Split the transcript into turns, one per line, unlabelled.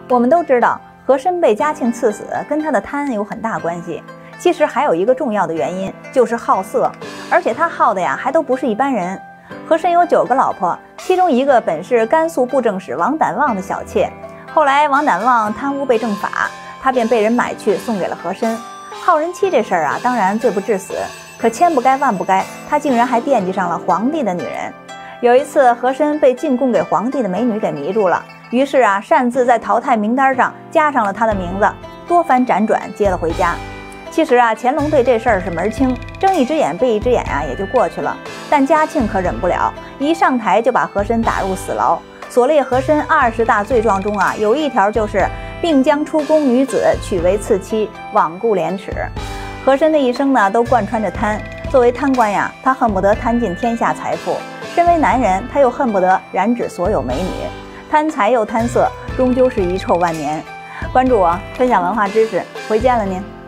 我们都知道，和珅被嘉庆赐死跟他的贪有很大关系。其实还有一个重要的原因，就是好色，而且他好的呀还都不是一般人。和珅有9个老婆，其中一个本是甘肃布政使王胆旺的小妾，后来王胆旺贪污被正法，他便被人买去送给了和珅。好人妻这事儿啊，当然罪不至死，可千不该万不该，他竟然还惦记上了皇帝的女人。有一次，和珅被进贡给皇帝的美女给迷住了，于是啊，擅自在淘汰名单上加上了他的名字，多番辗转接了回家。其实啊，乾隆对这事儿是门清，睁一只眼闭一只眼啊，也就过去了。但嘉庆可忍不了，一上台就把和珅打入死牢。所列和珅20大罪状中啊，有一条就是并将出宫女子娶为次妻，罔顾廉耻。和珅的一生呢，都贯穿着贪。作为贪官呀，他恨不得贪尽天下财富；身为男人，他又恨不得染指所有美女。贪财又贪色，终究是遗臭万年。关注我，分享文化知识，回见了您。